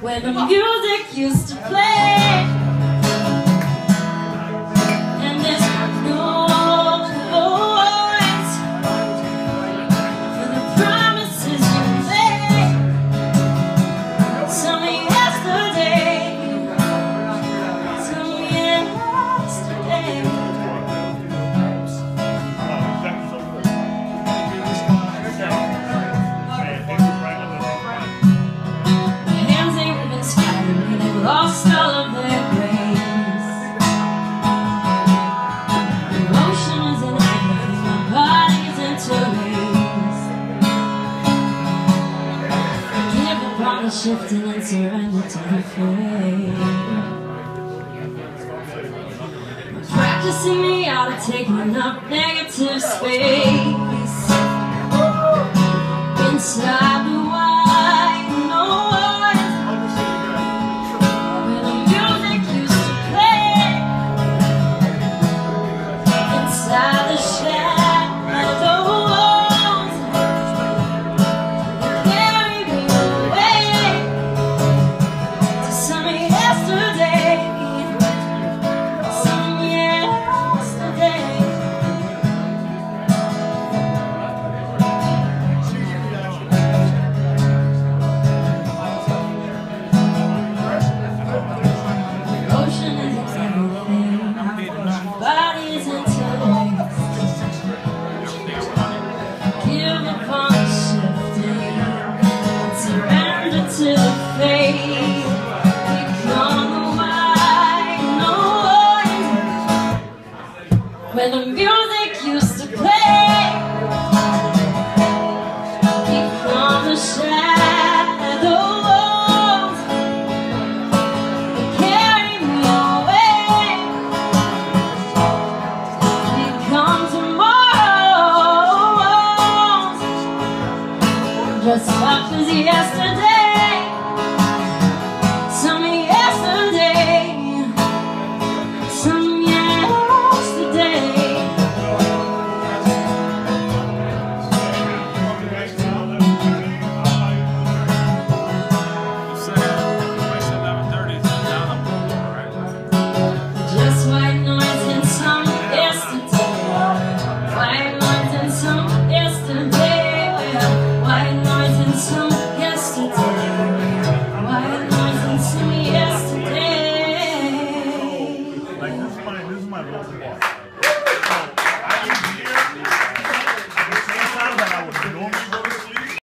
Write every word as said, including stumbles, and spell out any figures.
when the music used to play, and there's no voice for the promises you made. Tell me yesterday, tell me yesterday. Lost all of their grace. Emotion is an everything, my body's interlaced. Forgive upon the shifting and surrender to the fate. Practicing me out of taking up negative space inside.